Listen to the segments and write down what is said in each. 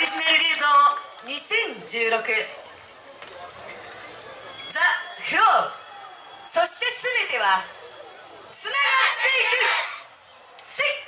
ジナルリエゾー2016ザ・フロー、そして全てはつながっていく。せい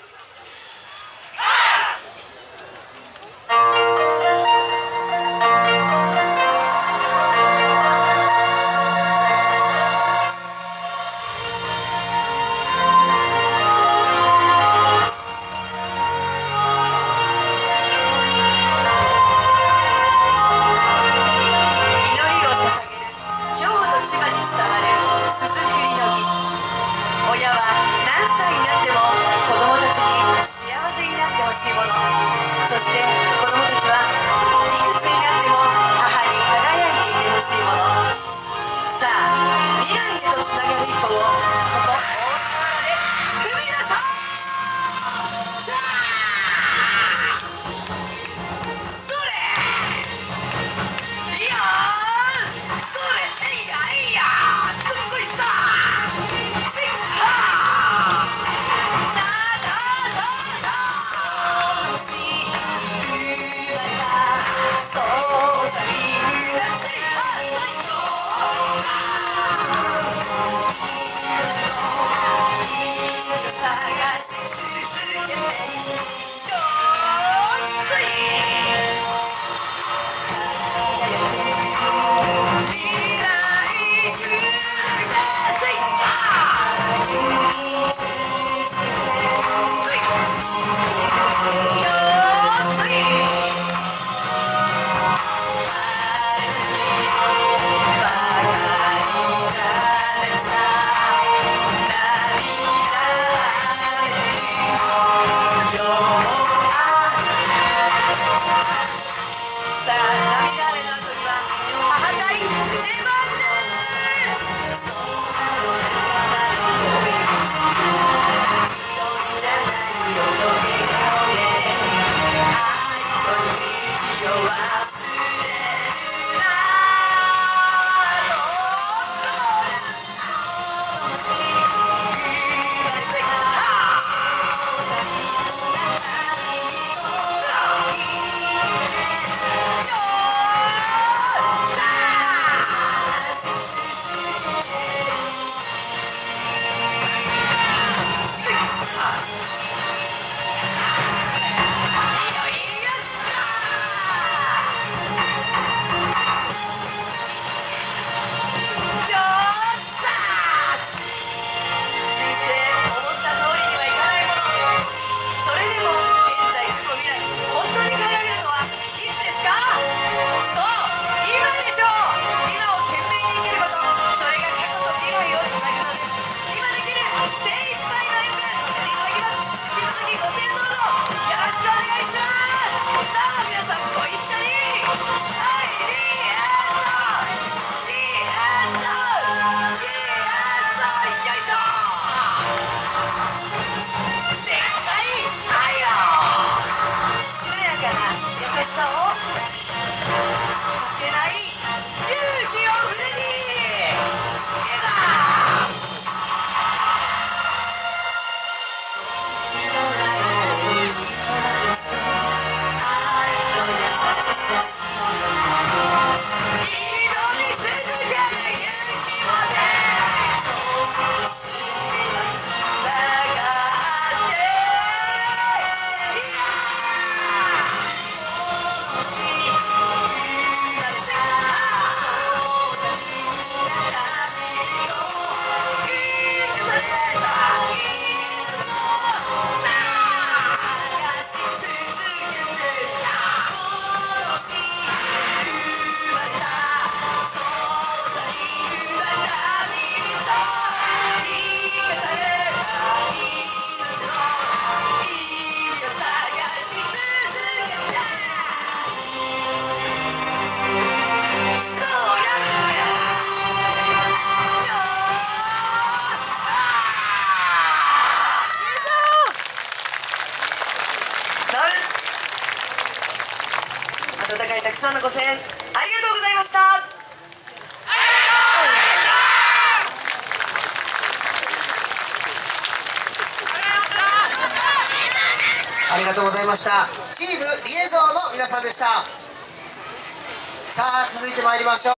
そして子供たちはいくつになっても母に輝いていてほしいもの。さあ未来へとつながる一歩をここ大田原で踏み出そう。さあそれいやそれいやいやどっこいさせっはーさあさあさあさあ温かいたくさんのご声援ありがとうございました。ありがとうございました。チームリエゾーの皆さんさんでした。さあ続いてまいりましょう。